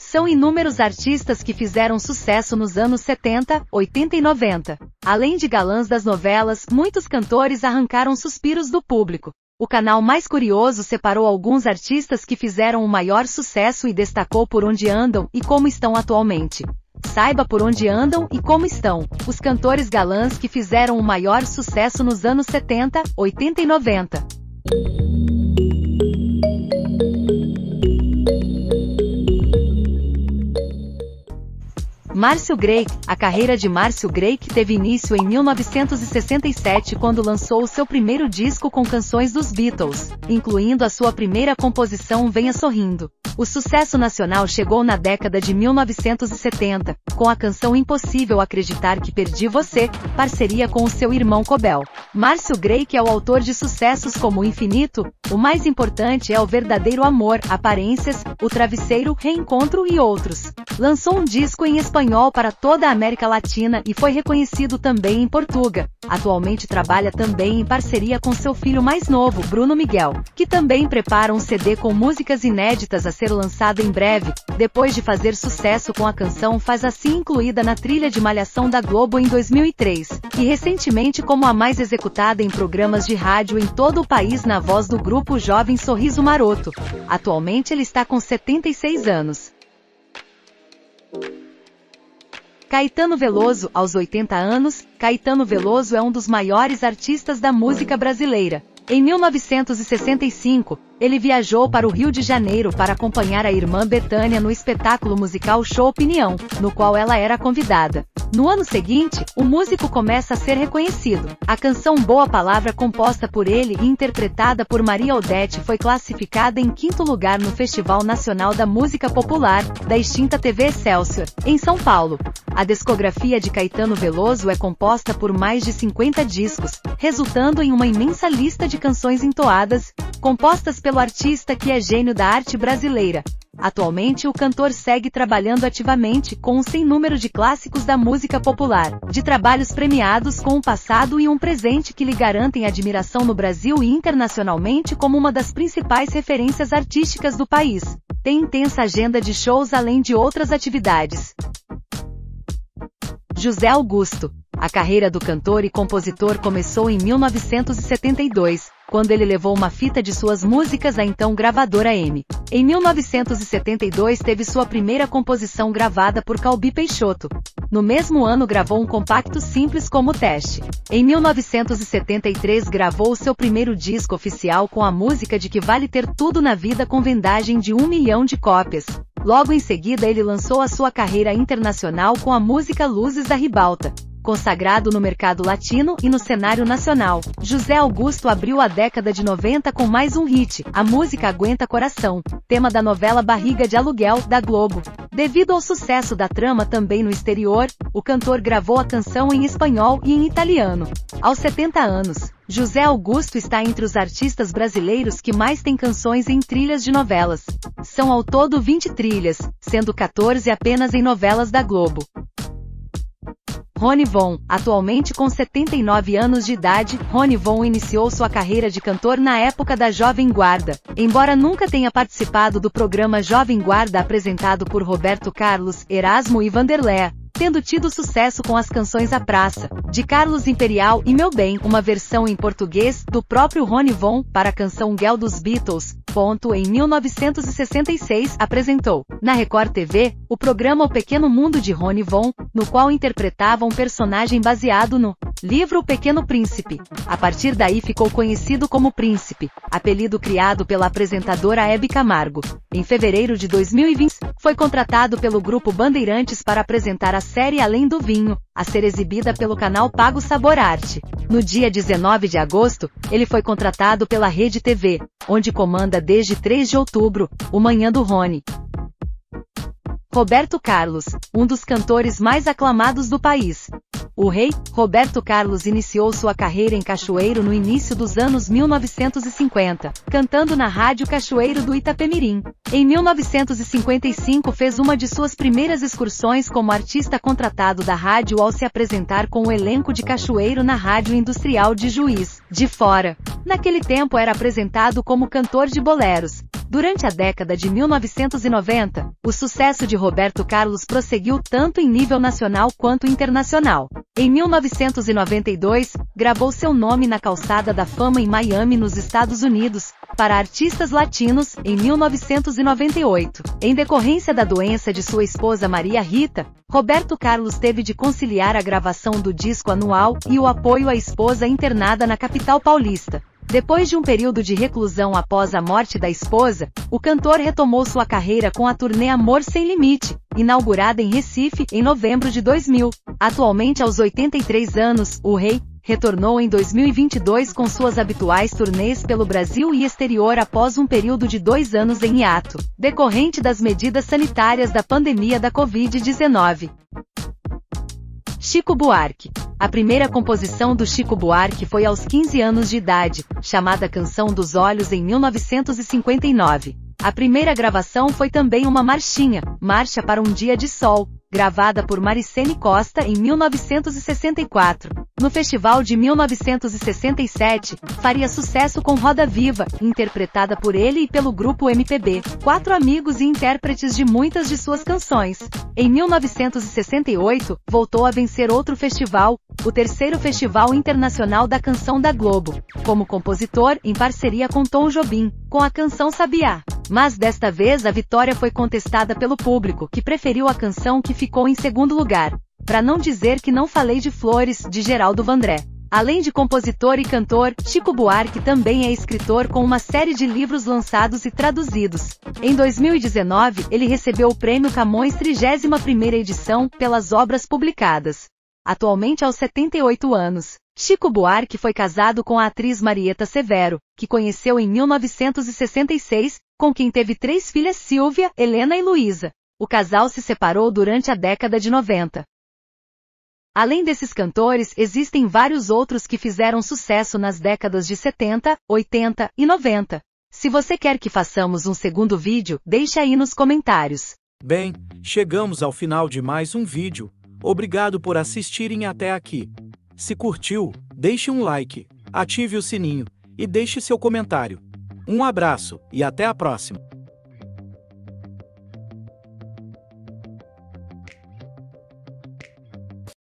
São inúmeros artistas que fizeram sucesso nos anos 70, 80 e 90. Além de galãs das novelas, muitos cantores arrancaram suspiros do público. O canal Mais Curioso separou alguns artistas que fizeram o maior sucesso e destacou por onde andam e como estão atualmente. Saiba por onde andam e como estão os cantores galãs que fizeram o maior sucesso nos anos 70, 80 e 90. Márcio Greik. A carreira de Márcio Greik teve início em 1967 quando lançou o seu primeiro disco com canções dos Beatles, incluindo a sua primeira composição Venha Sorrindo. O sucesso nacional chegou na década de 1970, com a canção Impossível Acreditar que Perdi Você, parceria com o seu irmão Cobel. Márcio Greik é o autor de sucessos como Infinito, O Mais Importante é o Verdadeiro Amor, Aparências, O Travesseiro, Reencontro e outros. Lançou um disco em espanhol para toda a América Latina e foi reconhecido também em Portugal. Atualmente trabalha também em parceria com seu filho mais novo, Bruno Miguel, que também prepara um CD com músicas inéditas a ser lançado em breve, depois de fazer sucesso com a canção Faz Assim incluída na trilha de Malhação da Globo em 2003, e recentemente como a mais executada em programas de rádio em todo o país na voz do grupo jovem Sorriso Maroto. Atualmente ele está com 76 anos. Caetano Veloso. Aos 80 anos, Caetano Veloso é um dos maiores artistas da música brasileira. Em 1965, ele viajou para o Rio de Janeiro para acompanhar a irmã Bethânia no espetáculo musical Show Opinião, no qual ela era convidada. No ano seguinte, o músico começa a ser reconhecido. A canção Boa Palavra, composta por ele e interpretada por Maria Odete, foi classificada em 5º lugar no Festival Nacional da Música Popular, da extinta TV Excelsior, em São Paulo. A discografia de Caetano Veloso é composta por mais de 50 discos, resultando em uma imensa lista de canções entoadas, compostas pelo artista que é gênio da arte brasileira. Atualmente o cantor segue trabalhando ativamente com um sem número de clássicos da música popular, de trabalhos premiados com um passado e um presente que lhe garantem admiração no Brasil e internacionalmente como uma das principais referências artísticas do país. Tem intensa agenda de shows além de outras atividades. José Augusto. A carreira do cantor e compositor começou em 1972, quando ele levou uma fita de suas músicas à então gravadora M. Em 1972 teve sua primeira composição gravada por Calbi Peixoto. No mesmo ano gravou um compacto simples como Teste. Em 1973 gravou seu primeiro disco oficial com a música de Que Vale Ter Tudo na Vida com vendagem de 1 milhão de cópias. Logo em seguida ele lançou a sua carreira internacional com a música Luzes da Ribalta. Consagrado no mercado latino e no cenário nacional, José Augusto abriu a década de 90 com mais um hit, a música Aguenta Coração, tema da novela Barriga de Aluguel, da Globo. Devido ao sucesso da trama também no exterior, o cantor gravou a canção em espanhol e em italiano. Aos 70 anos, José Augusto está entre os artistas brasileiros que mais têm canções em trilhas de novelas. São ao todo 20 trilhas, sendo 14 apenas em novelas da Globo. Rony Von. Atualmente com 79 anos de idade, Rony Von iniciou sua carreira de cantor na época da Jovem Guarda. Embora nunca tenha participado do programa Jovem Guarda apresentado por Roberto Carlos, Erasmo e Vanderléa, tendo tido sucesso com as canções A Praça, de Carlos Imperial e Meu Bem, uma versão em português, do próprio Rony Von, para a canção Girl dos Beatles, em 1966, apresentou, na Record TV, o programa O Pequeno Mundo de Rony Von, no qual interpretava um personagem baseado no livro O Pequeno Príncipe. A partir daí ficou conhecido como Príncipe, apelido criado pela apresentadora Hebe Camargo. Em fevereiro de 2020, foi contratado pelo Grupo Bandeirantes para apresentar a série Além do Vinho, a ser exibida pelo canal pago Sabor Arte. No dia 19 de agosto, ele foi contratado pela Rede TV, onde comanda desde 3 de outubro, o Manhã do Rony. Roberto Carlos, um dos cantores mais aclamados do país. O rei, Roberto Carlos, iniciou sua carreira em Cachoeiro no início dos anos 1950, cantando na Rádio Cachoeiro do Itapemirim. Em 1955 fez uma de suas primeiras excursões como artista contratado da rádio ao se apresentar com o elenco de Cachoeiro na Rádio Industrial de Juiz de Fora. Naquele tempo era apresentado como cantor de boleros. Durante a década de 1990, o sucesso de Roberto Carlos prosseguiu tanto em nível nacional quanto internacional. Em 1992, gravou seu nome na Calçada da Fama em Miami, nos Estados Unidos, para artistas latinos, em 1998. Em decorrência da doença de sua esposa Maria Rita, Roberto Carlos teve de conciliar a gravação do disco anual e o apoio à esposa internada na capital paulista. Depois de um período de reclusão após a morte da esposa, o cantor retomou sua carreira com a turnê Amor Sem Limite, inaugurada em Recife em novembro de 2000. Atualmente aos 83 anos, o Rei retornou em 2022 com suas habituais turnês pelo Brasil e exterior após um período de 2 anos em hiato, decorrente das medidas sanitárias da pandemia da Covid-19. Chico Buarque. A primeira composição do Chico Buarque foi aos 15 anos de idade, chamada Canção dos Olhos, em 1959. A primeira gravação foi também uma marchinha, Marcha para um Dia de Sol, gravada por Maricene Costa em 1964. No festival de 1967, faria sucesso com Roda Viva, interpretada por ele e pelo grupo MPB, 4 amigos e intérpretes de muitas de suas canções. Em 1968, voltou a vencer outro festival, o terceiro Festival Internacional da Canção da Globo, como compositor, em parceria com Tom Jobim, com a canção Sabiá. Mas desta vez a vitória foi contestada pelo público, que preferiu a canção que ficou em segundo lugar. Pra não dizer que não falei de Flores, de Geraldo Vandré. Além de compositor e cantor, Chico Buarque também é escritor, com uma série de livros lançados e traduzidos. Em 2019, ele recebeu o Prêmio Camões 31ª edição, pelas obras publicadas. Atualmente aos 78 anos, Chico Buarque foi casado com a atriz Marieta Severo, que conheceu em 1966, com quem teve 3 filhas, Silvia, Helena e Luísa. O casal se separou durante a década de 90. Além desses cantores, existem vários outros que fizeram sucesso nas décadas de 70, 80 e 90. Se você quer que façamos um segundo vídeo, deixe aí nos comentários. Bem, chegamos ao final de mais um vídeo. Obrigado por assistirem até aqui. Se curtiu, deixe um like, ative o sininho e deixe seu comentário. Um abraço e até a próxima!